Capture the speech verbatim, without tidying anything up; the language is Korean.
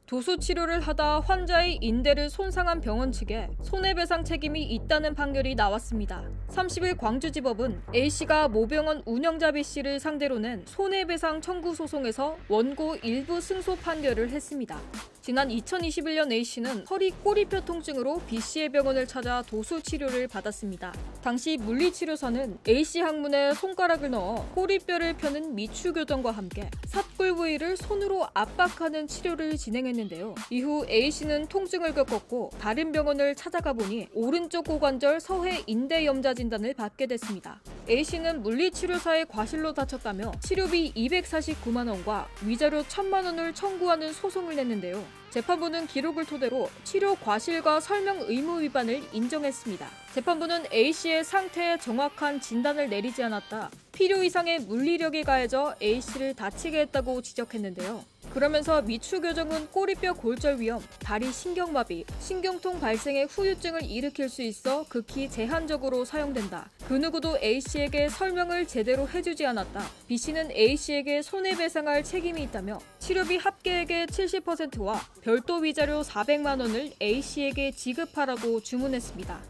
도수 치료를 하다 환자의 인대를 손상한 병원 측에 손해배상 책임이 있다는 판결이 나왔습니다. 삼십 일 광주지법은 A씨가 모병원 운영자 B씨를 상대로 낸 손해배상 청구 소송에서 원고 일부 승소 판결을 했습니다. 지난 이천이십일 년 A씨는 허리 꼬리뼈 통증으로 B씨의 병원을 찾아 도수 치료를 받았습니다. 당시 물리치료사는 A씨 항문에 손가락을 넣어 꼬리뼈를 펴는 미추 교정과 함께 삿골 부위를 손으로 압박하는 치료를 진행했는데요. 이후 A씨는 통증을 겪었고 다른 병원을 찾아가 보니 오른쪽 고관절 서해 인대염자 진단을 받게 됐습니다. A씨는 물리치료사의 과실로 다쳤다며 치료비 이백사십구만 원과 위자료 천만 원을 청구하는 소송을 냈는데요. 재판부는 기록을 토대로 치료 과실과 설명 의무 위반을 인정했습니다. 재판부는 A씨의 상태에 정확한 진단을 내리지 않았다, 필요 이상의 물리력이 가해져 A씨를 다치게 했다고 지적했는데요. 그러면서 미추 교정은 꼬리뼈 골절 위험, 다리 신경마비, 신경통 발생의 후유증을 일으킬 수 있어 극히 제한적으로 사용된다. 그 누구도 A씨에게 설명을 제대로 해주지 않았다. B씨는 A씨에게 손해배상할 책임이 있다며 치료비 합계액의 칠십 퍼센트와 별도 위자료 사백만 원을 A씨에게 지급하라고 주문했습니다.